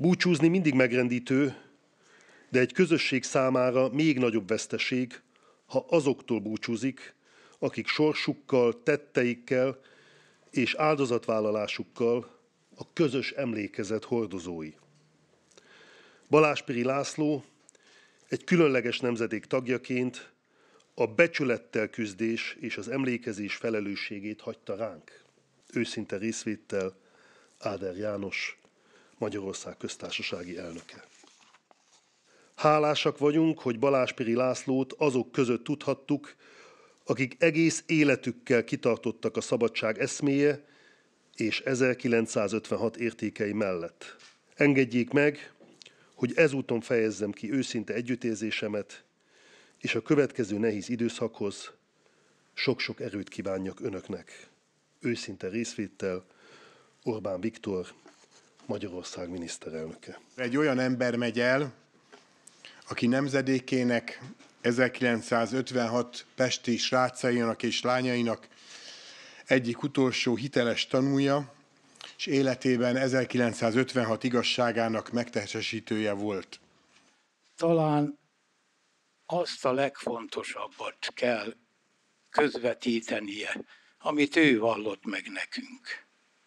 Búcsúzni mindig megrendítő, de egy közösség számára még nagyobb veszteség, ha azoktól búcsúzik, akik sorsukkal, tetteikkel és áldozatvállalásukkal a közös emlékezet hordozói. Balázs Piri László egy különleges nemzedék tagjaként a becsülettel küzdés és az emlékezés felelősségét hagyta ránk. Őszinte részvéttel Áder János, Magyarország köztársasági elnöke. Hálásak vagyunk, hogy Balázs Piri Lászlót azok között tudhattuk, akik egész életükkel kitartottak a szabadság eszméje és 1956 értékei mellett. Engedjék meg, hogy ezúton fejezzem ki őszinte együttérzésemet, és a következő nehéz időszakhoz sok-sok erőt kívánjak önöknek. Őszinte részvéttel Orbán Viktor, Magyarország miniszterelnöke. Egy olyan ember megy el, aki nemzedékének, 1956 pesti srácainak és lányainak egyik utolsó hiteles tanúja, és életében 1956 igazságának megtestesítője volt. Talán azt a legfontosabbat kell közvetítenie, amit ő vallott meg nekünk.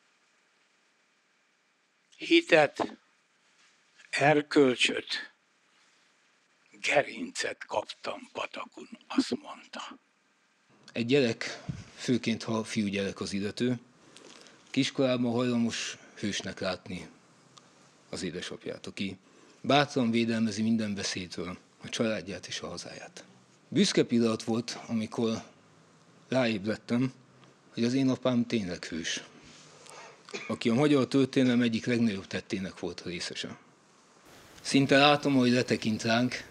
Hitet, erkölcsöt, gerincet kaptam patakon, azt mondta. Egy gyerek, főként ha fiúgyerek az illető, kiskorában hajlamos hősnek látni az édesapját, aki bátran védelmezi minden veszélytől a családját és a hazáját. Büszke pillanat volt, amikor ráébredtem, hogy az én apám tényleg hős, aki a magyar történelem egyik legnagyobb tettének volt a részese. Szinte látom, hogy letekint ránk,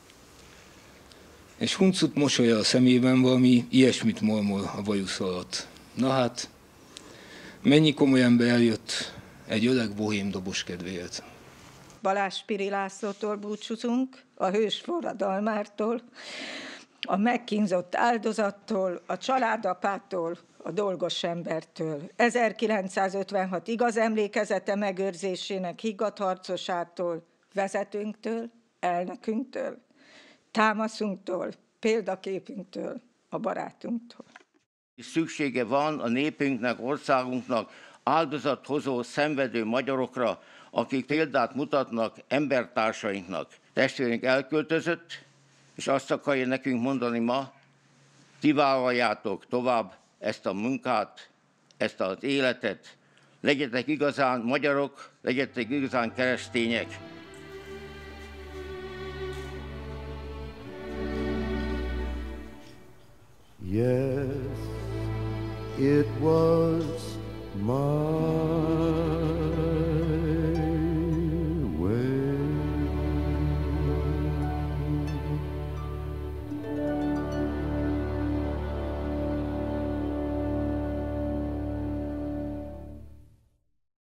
és huncut mosolya a szemében, valami ilyesmit mormol a bajusz alatt. Na hát, mennyi komoly ember eljött egy öreg bohém dobos kedvéért. Balázs Piri Lászlótól búcsúzunk, a hős forradalmártól, a megkínzott áldozattól, a családapától, a dolgos embertől. 1956 igaz emlékezete megőrzésének higgadt harcosától, vezetőnktől, elnökünktől, támaszunktól, példaképünktől, a barátunktól. Szüksége van a népünknek, országunknak áldozathozó, szenvedő magyarokra, akik példát mutatnak embertársainknak. Testvérünk elköltözött, és azt akarja nekünk mondani ma, ti vállaljátok tovább ezt a munkát, ezt az életet. Legyetek igazán magyarok, legyetek igazán keresztények. Yes, it was my